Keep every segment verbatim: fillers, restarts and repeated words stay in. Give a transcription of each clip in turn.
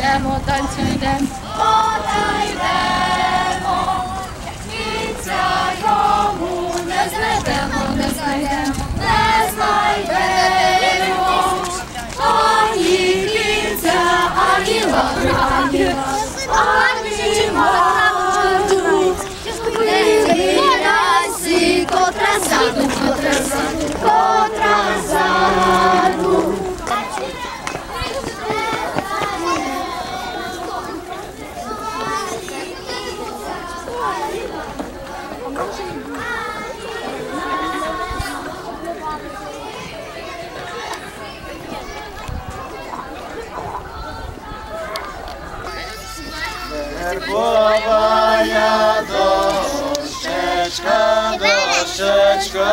танцюємо, танцюємо. Отайдемо, кінця йому не знайдемо, не знайдемо, не знайдемо. Ані кінця, ані ладу, ані ладу, ані ладу. Вирясі, котра заду, котра заду, котра заду. Вербовая дощечка, дощечка,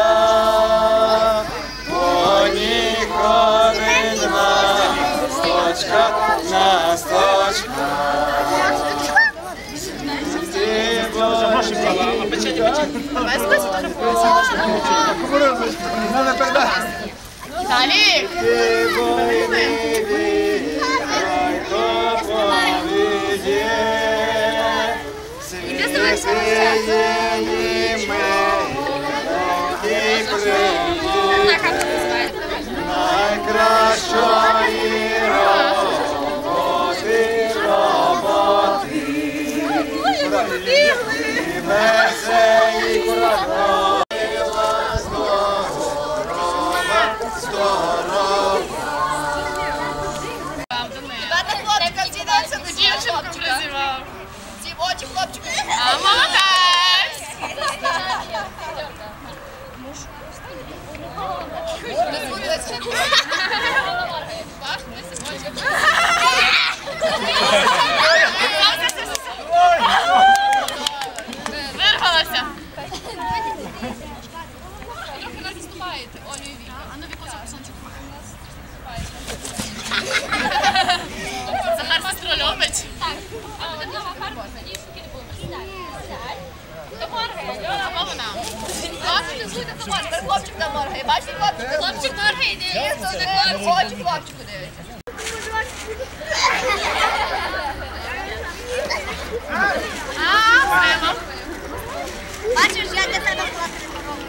по ній ходить насточка, насточка. Віталік! Ти войни вітай, доповіді, світи її ми, і прийде найкращої роботи, роботи. І веселі курагом. Дівочий хлопчик. А молодець! Вирвалася. Трохи нас заступаєте, Олю і Віка. А ну Віко, записанчик. Захар сестру любить. Так. А одного гармоса. Ні, шуки не будемо. Сідай. Сідай. Хто моргає? Льона, мовина. Хлопчик, не зуйте, хто моргає. Тепер хлопчик там моргає. Бачите, хлопчик? Хлопчик моргає, дивіться. Хлопчик, хлопчику дивиться. А, прямо. Бачиш, я для тебе платити корову.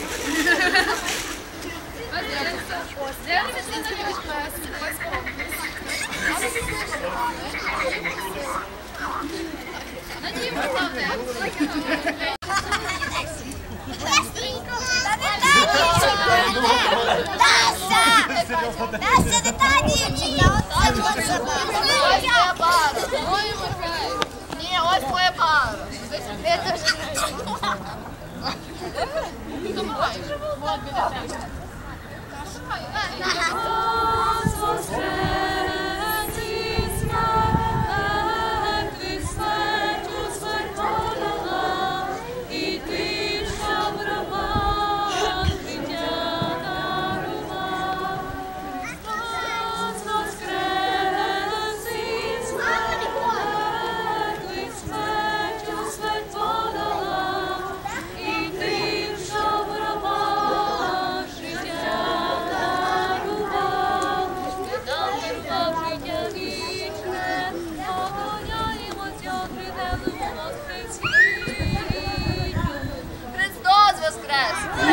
Настя, не та дівчинка, оце оце пара. Ні, ось твоя пара. Це ж... Хто маєш? Вот біля тебе. Христос воскрес!